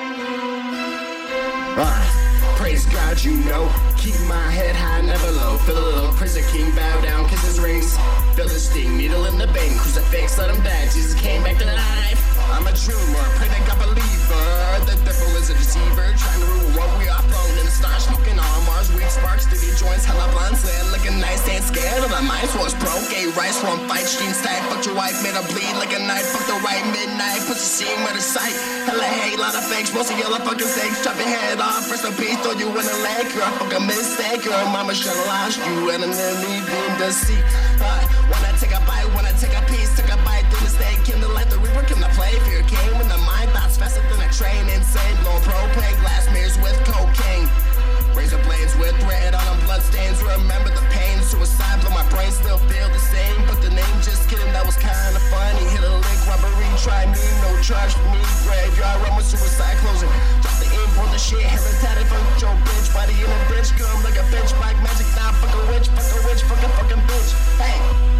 B: Praise God, you know. Keep my head high, never low. Feel a little prison king, bow down, kiss his rings. Feel the sting, needle in the vein. Crucifix, let him die. Jesus came back to life. I'm a dreamer, pray to God believer. The devil is a deceiver, trying to rule what we are flown in the stars, smoking on Mars, weak sparks, dirty joints, hella blonde, sand, looking nice, ain't scared of the mice. Was broke, gay rice from fight, streams tight. Fucked your wife, made her bleed like a knife. Fuck the right midnight, put the scene with a sight. Hella hate, lot of fakes, most of yellow fucking fakes. Chop your head off, first a piece, throw you in the leg. You're a fucking mistake, your mama should've lost you, and then leave in the seat. Wanna take a bite, wanna take a piece, took a bite through the steak, kindle like the reaper, can I play? Fear came in the mind, thoughts faster than a train, insane, blow propane, glass mirrors with cocaine. Razor blades with thread on them blood stains. Remember the pain, suicide, blow my brain, still feel the same. But the name, just kidding, that was kinda funny. Hit a lick, robbery, try me, no charge for me. Graveyard, run with suicide closing. Drop the aim for the shit, hereditary, fuck your bitch. Body in a bitch, come like a bitch. Black magic, now fuck a witch, fucking bitch. Hey,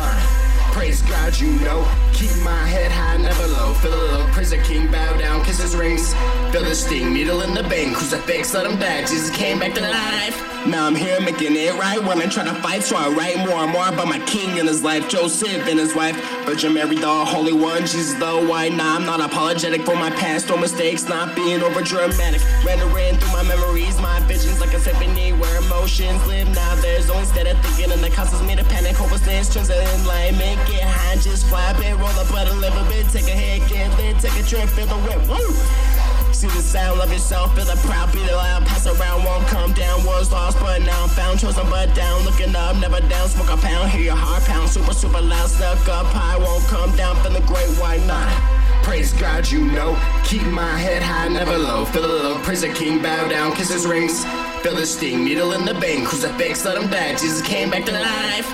B: praise God, you know. Keep my head high, never low. Feel a little prison king, bow down, kiss his rings. Feel the sting, needle in the vein. Crucifix, let him die. Jesus came back to life. Now I'm here making it right when I try to fight, so I write more and more about my king and his life. Joseph and his wife, Virgin Mary, the Holy One, Jesus the White. Nah, I'm not apologetic for my past or mistakes, not being over dramatic. Rendering through my memories, my visions like a symphony where emotions live. Now there's only instead of thinking, and that causes me to panic. Hopelessness turns to enlightenment. Get high, just fly a bit, roll up, but a little bit. Take a hit, get lit, take a trip, feel the whip. Woo! See the sound, love yourself, feel the proud, be the loud, pass around, won't come down. Was lost, but now I'm found, chosen but down. Looking up, never down, smoke a pound, hear your heart pound. Super loud, stuck up high, won't come down, feeling great, why not? Praise God, you know. Keep my head high, never low. Feel a little prison king, bow down, kiss his rings. Feel the sting, needle in the vein. Crucifix, let him die. Jesus came back to life.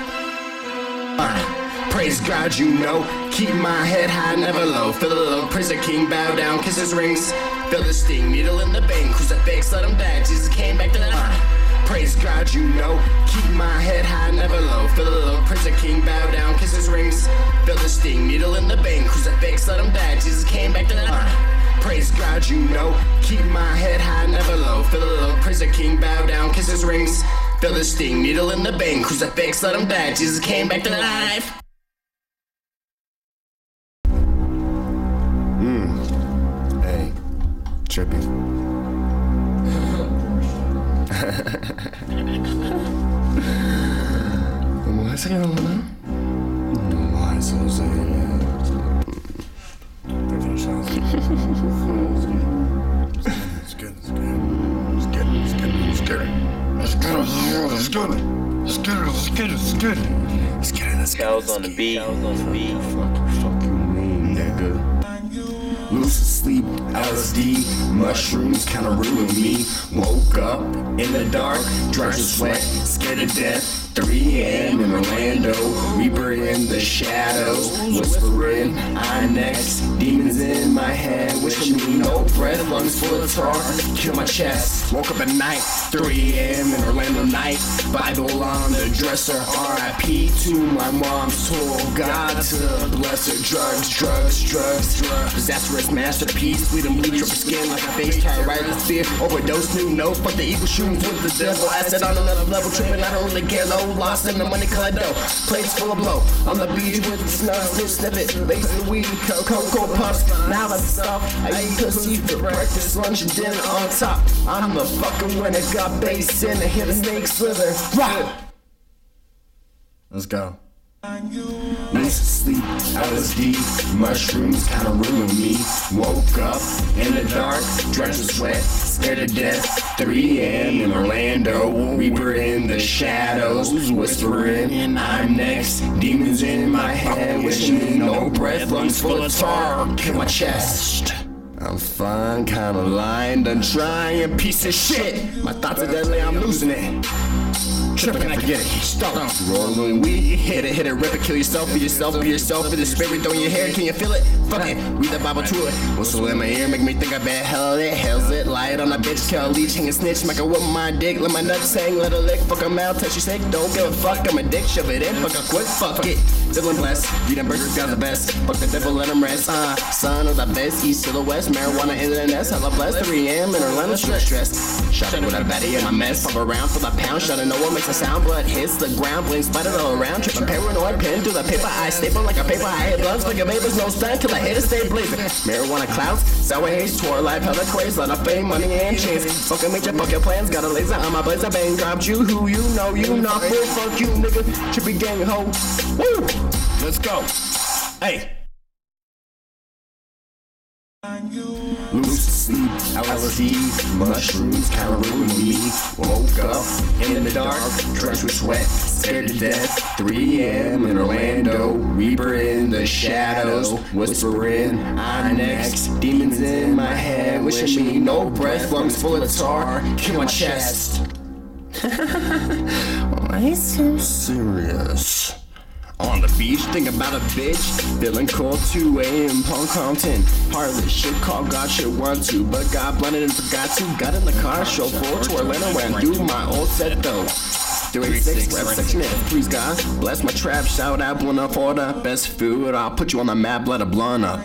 B: Praise God, you know. Keep my head high, never low. Feel a little prison king, bow down, kiss his rings. Feel the sting, needle in the vein. Crucifix, let him die. Jesus came back to life. Praise God, you know. Keep my head high, never low. Feel a little prison king, bow down, kiss his rings. Feel the sting, needle in the vein. Crucifix, let him die. Jesus came back to life. Praise God, you know. Keep my head high, never low. Feel a little prison king, bow down, kiss his rings. Feel the sting, needle in the vein. Crucifix, let him die. Jesus came back to life.
A: Hey, Trippy.
C: ¿Cómo es que no?
A: No, eso no sé. Let's
G: Cows on the beat.
A: Fuck you mean, nigga? Loose asleep, LSD, mushrooms kinda ruined me. Woke up in the dark, drenched in sweat, scared to death. 3 a.m. in Orlando, Reaper in the shadows, whispering, I'm next. Demons in my head, wishing me no breath, lungs full of tar, kill my chest. Woke up at night, 3 a.m. in Orlando night, Bible on the dresser, R.I.P. to my mom's told God to bless her. Drugs, disastrous masterpiece, bleeding bleach over skin like a face, try right as fear, overdose, new note, fuck the evil shootings with the devil, asset on another level, tripping, I don't really care, low, lost in the money colored dough, plates full of blow, on the beach with the snow, snippet, lace the weed, cocoa puffs, now that's stuff, I eat pussy for breakfast, lunch, and dinner on top, I'm the fucking winner, got bass in, I hit a snake slither, rock! Let's go. Loose asleep, LSD, mushrooms kinda ruined me. Woke up in the dark, drenched in sweat, scared to death. 3 a.m. in Orlando, Reaper in the shadows, whispering, I'm next. Demons in my head, wishing me no breath, lungs full of tar, kill my chest. I'm fine, kinda lying, done trying, piece of shit. My thoughts are deadly, I'm losing it.
C: tripping, I forget it.
E: Stop. Rolling weed, hit it, rip it, kill yourself, for yourself, for yourself, for the spirit on your hair, can you feel it? Fuck it, read the Bible to it. Whistle in my ear, make me think I bet hell it, hell's it. Lie it on a bitch, tell leech, hang a snitch, smack her with my dick, let my nuts hang, let her lick, fuck her mouth, touch your sick, don't give a fuck, I'm a dick, shove it in, fuck her quick, fuck it. Feeling blessed, reading burgers, got the best, fuck the devil, let him rest, son of the best, east to the west, marijuana in the nest, hella blessed, 3am in Orlando, stress. Shot it with a baddie in my mess, pop around for the pound, shot it, no one makes a sound, blood hits the ground, bling, spider all around, tripping paranoid, pen to the paper, I staple like a paper, I hit blunts, like a vapors, no stunt, till I hit it, stay blazing. Marijuana clouds, sour haze, tour life, hella craze, lot of fame, money and chains, fucking major bucket plans, got a laser on my blazer, bang, dropped you, who you know, you not full, fuck you, nigga, TrippyGang, ho, woo, let's go, hey.
A: Loose sleep, LSD, mushrooms kinda ruined me. Woke up in the dark, drenched with sweat, scared to death. 3am in Orlando, Reaper in the shadows, whispering, I'm next. Demons in my head, wishing me no breath, lungs full of tar, kill my chest. Why so serious? On the beach, think about a bitch, feeling cold, 2am, Punk Compton. Harley, shit called God, shit want to, but got blinded and forgot to. Got in the car, chauffeur to Orlando, ran through my old set though. 386, rep section, please God, bless my trap, shout out, blunt up order, best food, I'll put you on the map, let a blunt up.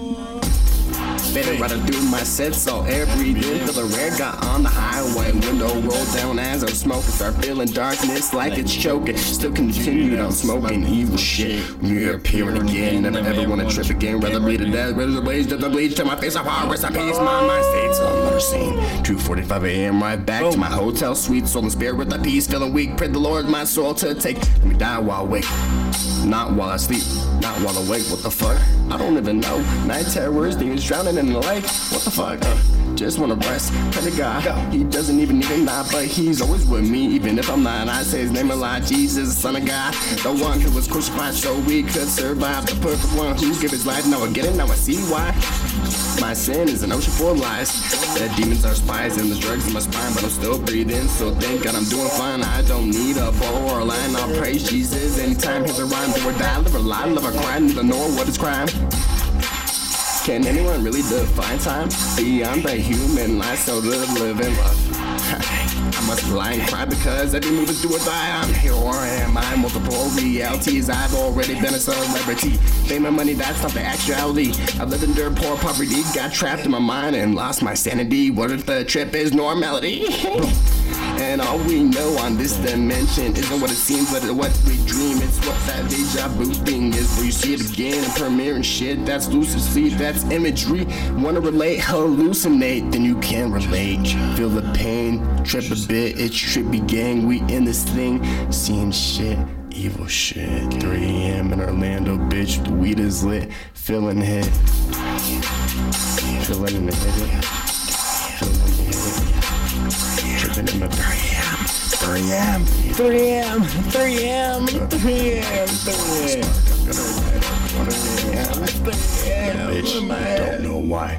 A: Better rather do my set, so air breathe in, feel the red, got on the highway, window rolled down as I'm smoking, start feeling darkness like it's choking, still continued on smoking evil shit, you're appearing again, never ever wanna trip again, rather bleed to death, rather blaze to the bleach, till my face apart, rest in peace, my mind states another scene, 2:45am, right back to my hotel suite, soul and spirit with the peace, feeling weak, pray the Lord my soul to take, let me die while awake, not while I sleep, not while awake, what the fuck, I don't even know, night terrors, demons drowning in the lake, what the fuck, just wanna rest, pray to God, he doesn't even need a nod, but he's always with me, even if I'm not, I say his name a lot, Jesus, son of God, the one who was crucified so we could survive, the perfect one who gave his life, now I get it, now I see why, my sin is an ocean full of lies, the demons are spies and the drugs in my spine, but I'm still breathing, so thank God I'm doing fine, I don't need a bow or a line, I'll praise Jesus, anytime here's a rhyme, do or die, live or lie, love or cry, neither nor what is crime. Can anyone really define time beyond the human life? So live and love. I must lie and cry because every move is do or die. I'm here or am I? Multiple realities. I've already been a celebrity. Fame and money, that's not the actuality. I lived in dirt, poor poverty, got trapped in my mind and lost my sanity. What if the trip is normality? And all we know on this dimension isn't what it seems, but what we dream. It's what that deja vu thing is, where you see it again and premiere and shit. That's lucid sleep, that's imagery. Wanna relate, hallucinate, then you can relate. Feel the pain, trip a bit, it's TrippyGang. We in this thing, seeing shit, evil shit. 3am in Orlando, bitch, the weed is lit, feeling hit. Feeling the hit. Feeling the hit. Tripping in the 3am. Bitch, don't know why.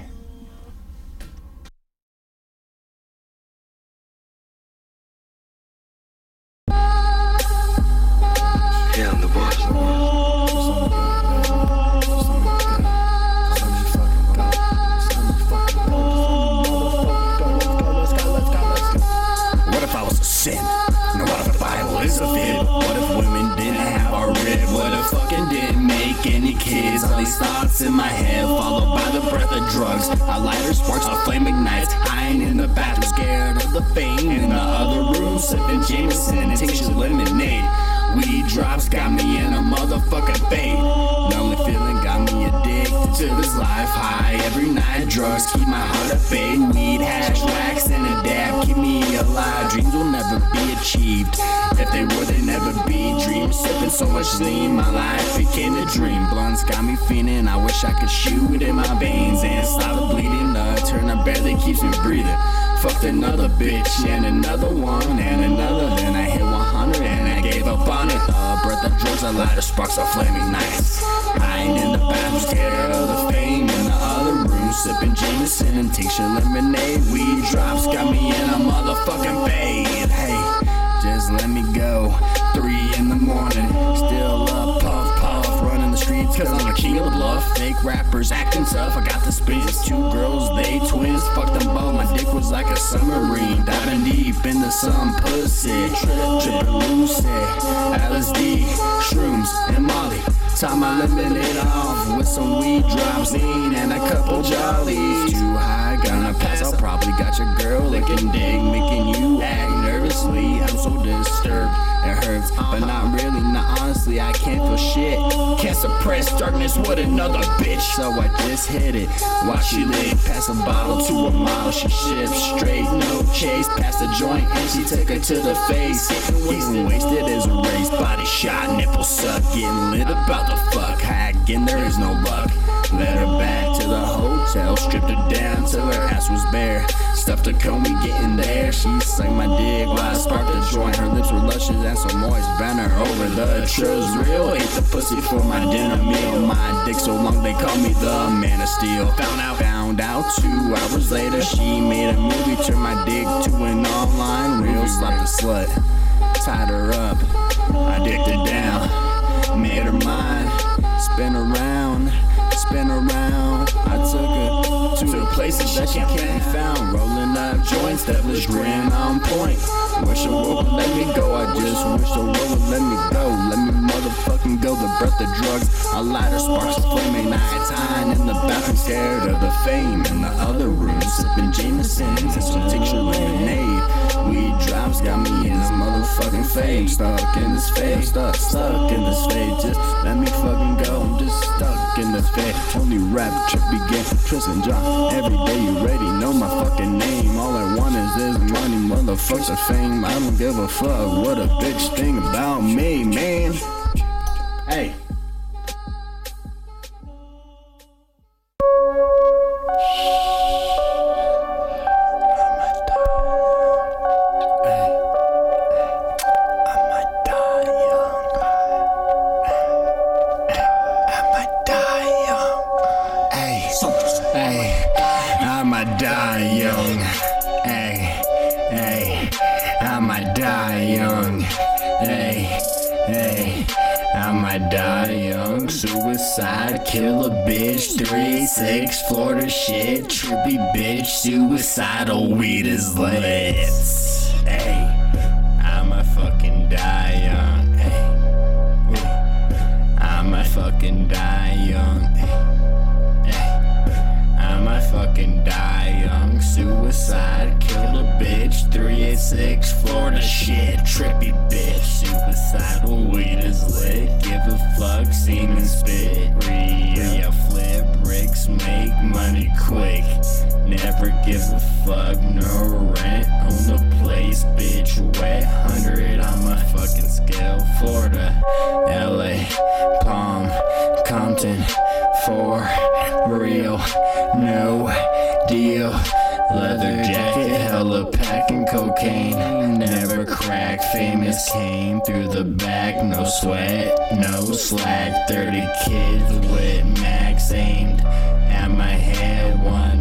B: Damn, the boys.
A: What if I was a sin? Now what if the Bible is a fib? What if women didn't have our rib? What if fucking didn't make any kids? All these thoughts in my head, followed by the breath of drugs. A lighter sparks, a flame ignites. I ain't in the bathroom, scared of the fame. In the other room, sipping Jameson and tincture lemonade. Weed drops got me in a motherfucking fade. Lonely feeling got me addicted to this life high. Every night drugs keep my heart at bay. Weed, hash, wax, and a dab keep me alive. Dreams will never be achieved. If they were, they'd never be. Dreams sipping so much lean, my life became a dream. Blunts got me feeling, I wish I could shoot in my veins and stop bleeding. The turner barely keeps me breathing. Fucked another bitch and another one and another. Then I hit 100 and I gave up on it. A breath of drugs, a lighter sparks, a flaming nights. I ain't in the bathroom, scared of the fame. In the other room, sipping Jameson and tincture lemonade. Weed drops got me in a motherfucking fade. Hey, just let me go.
C: fake rappers acting tough. I got the spins, 2 girls, they twins. Fuck them both, my dick was like a submarine. Diving deep into some pussy. Trippin' loose, LSD, shrooms, and Molly. Time I limit it off with some weed drops in and a couple jollies. Too high, gonna pass. I'll probably got your girl licking dick, making you act nervously. I'm so disturbed, it hurts, but not really. Not honestly, I can't feel shit. Can't suppress darkness with another bitch. So I just hit it. While she lit, pass a bottle to a model. She ships straight, no chase. Past the joint and she took her to the face. Getting wasted as a race. Body shot, nipple suck. Getting lit about the fuck. High again, there is no luck. Led her back to the hotel, stripped her down till her ass was bare. Stuffed her comb, we getting there. She sucked my dick while I sparked the joint. Her lips were luscious and so moist. Bent her over, the trills real. Ate the pussy for my dinner meal. My dick so long they call me the Man of Steel. Found out 2 hours later she made a movie. Turned my dick to an online reel. Slapped the slut, tied her up, I dicked her down, made her mine. Spin around, I took her to places that she can't be found. Rolling up joints, devilish grin on point. Wish the world would let me go, I just wish the world would let me go. Let me motherfucking go, the breath of drugs. I light her sparks of flame, night time in the bathroom, scared of the fame. In the other room, sipping Jamesons and some tincture lemonade. Weed drops got me in this motherfucking fame. Stuck in this phase, stuck in this phase. Just let me fucking go, I'm just stuck in this phase. Only rap, TrippyGang, Tristin John. Every day you ready, know my fucking name. All I want is this money, motherfucker fame. I don't give a fuck what a bitch think about me, man. Hey. I might die young. Hey, hey, I might die young. Hey, hey, I might die young. Suicide, kill a bitch. 386, Florida shit. Trippy bitch, suicidal weed is lit. Hey, I might fucking die young. Hey, I might fucking die young. Fucking die young. Suicide, kill a bitch. 386, Florida shit. Trippy bitch, suicidal weed is lit. Give a fuck, semen spit. Real flip bricks, make money quick. Never give a fuck, no rent on the place, bitch. Wet 100 on my fucking scale. Florida, LA, Palm, Compton, for real, no deal. Leather jacket, hella packing cocaine. Never crack, famous came through the back. No sweat, no slack. 30 kids with max aimed at my head.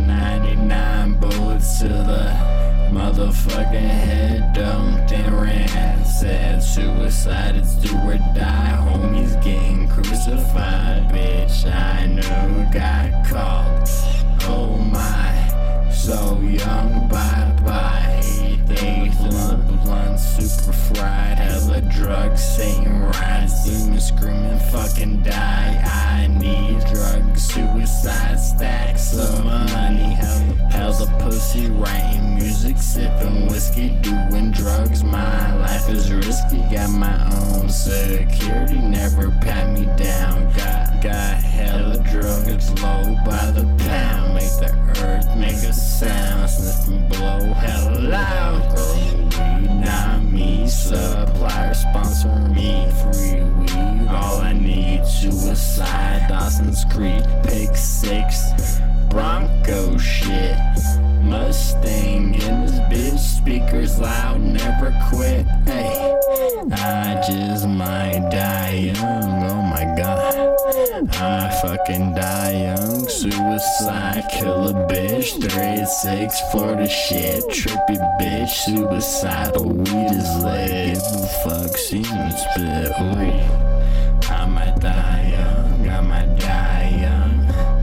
C: 199 bullets to the motherfucking head. Dumped and ran. Said suicide, it's do or die. Homies getting crucified. Bitch, I know got caught. Oh my, so young, bye-bye. They blunt, super fried. Hella drugs, Satan rides. Demon screaming, fucking die. I need drugs, suicide, stacks of money. Hella pussy, writing music, sipping whiskey, doing drugs. My life is risky, got my own security. Never pat me down. Got hella drugs, low by the pound. Make the earth make a sound, sniff and blow hella loud. Growing weed, not me. Supplier sponsor me. Free weed, all I need. Suicide, Dawson's Creek, Pick 6, Bronco shit. Mustang in this bitch, speakers loud, never quit. Hey, I just might die young. Oh my god, I fucking die young. Suicide, kill a bitch. 386, Florida shit. Trippy bitch, suicidal weed is lit. Give a fuck, semen spit. Ooh, I might die young. I might die young.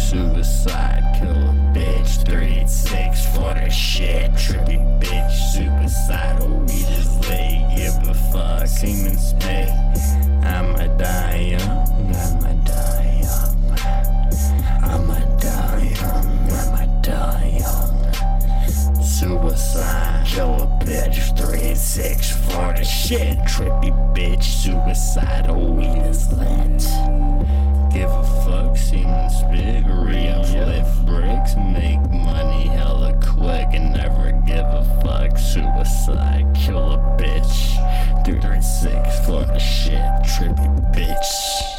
B: suicide, kill a bitch, 386 for the shit, trippy bitch, suicidal, we just lay, give a fuck, semen spay, I'ma die young, I'ma die young, I'ma die young, I'ma die young, suicide, kill a bitch, 386 for the shit, trippy bitch, suicidal, we just lit. Give a fuck, semen spit, flip bricks, make money hella quick, and never give a fuck. Suicide, kill a bitch, 336 for the shit, trippy bitch.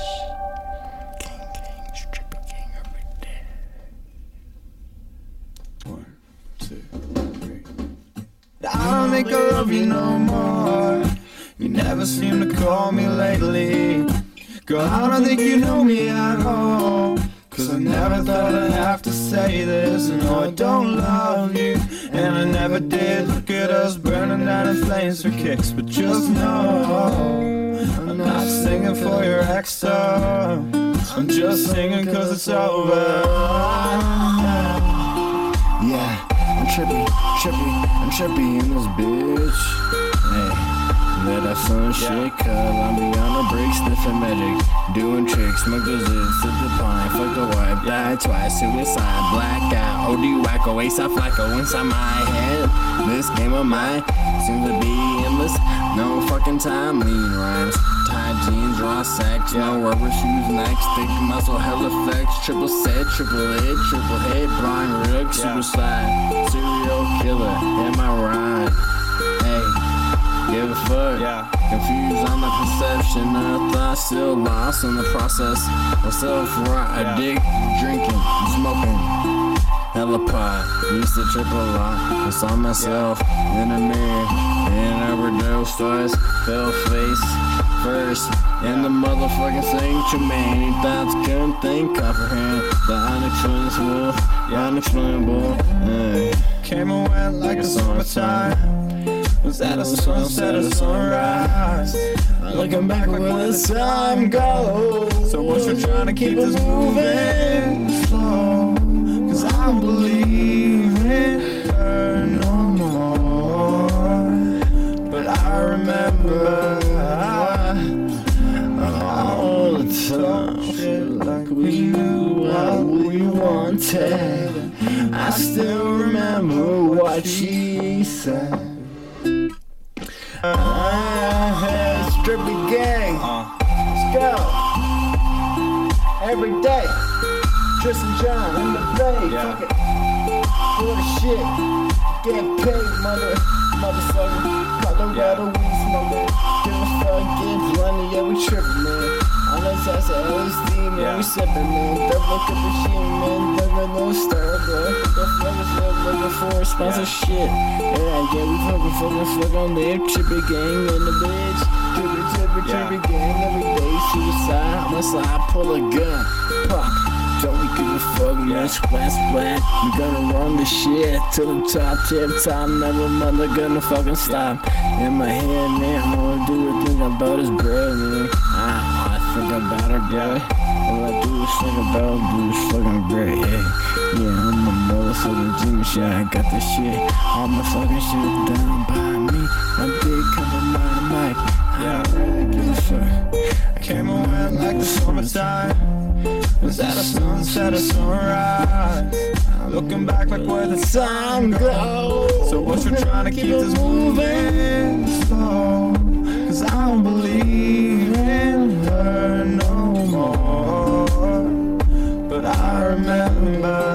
B: Gang, TrippyGang every day.
A: 1, 2, 3.
G: I don't think I love you no more. You never seem to call me lately. Girl, I don't think you know me at all. Cause I never thought I'd have to say this. No, I don't love you, and I never did. Look at us burning down in flames for kicks. But just know, I'm not singing for your ex, though. I'm just singing cause it's over.
C: Yeah, I'm trippy in this bitch. Hey, let that sun shit cut. I'm beyond the break, sniffing magic, doing tricks, smoke the zits, sip the pine, fuck the wife, die twice, suicide, blackout, OD wacko, ASAP flacco inside my head. This game of mine seems to be endless. No fucking time, lean rhymes, tight jeans, raw sex, no rubber shoes, next, thick muscle, hell effects, triple set, triple hit, triple hit, blind rook, suicide, serial killer, am I right? Hey, give a fuck, confused on the perception of thoughts, still lost in the process of self-rot, addict, drinking, smoking, hella pot, used to trip a lot, I saw myself in the mirror, in overdose stars, fell face first, in the motherfucking sanctuary, thoughts couldn't think, comprehend, the unexplainable,
G: Came and went like a summertime. Was that a sunset or sunrise? Looking back where the time goes. So what you trying to keep us moving slow? Cause I don't believe in her no more. But I remember all the time, shit like we knew what we wanted. I still remember what she said. It's TrippyGang. Let's go. Every day. Tristin John in the bay. Fuck it. For the shit. Get paid, motherfucker. Colorado weed smoker. Give a fuck, get plenty. Yeah, we trippin', man. On the side of LSD, man, we sippin', man. Don't look at the shit, man. Never no stir, bro. What the fuck is that looking for? Sponsorship. Yeah, we fucking on there. TrippyGang in the bitch. TrippyGang every day. Suicide. I'ma slide, pull a gun. Pop. Don't give a fuck, man. Splat. We gonna run the shit till the top, tip top. Never mother gonna fucking stop. In my head, man, all I do is think about his bread, man. I think about her, boy. All I do is think about this fucking bread, yeah. Yeah, I'm a motherfucking genius, yeah. I got the shit. All my fucking shit down by me. My dick covered my mic. I don't really give a fuck. I came and went like the summertime. Was that a sunset or sunrise? Looking back like where the time goes. So what you trying to keep us moving slow? Cause I don't believe in her no more. But I remember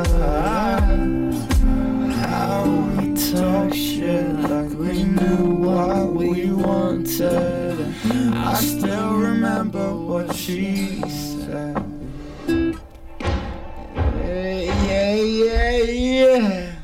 G: how we talk shit like we knew what we wanted. I still remember what she said. Yeah.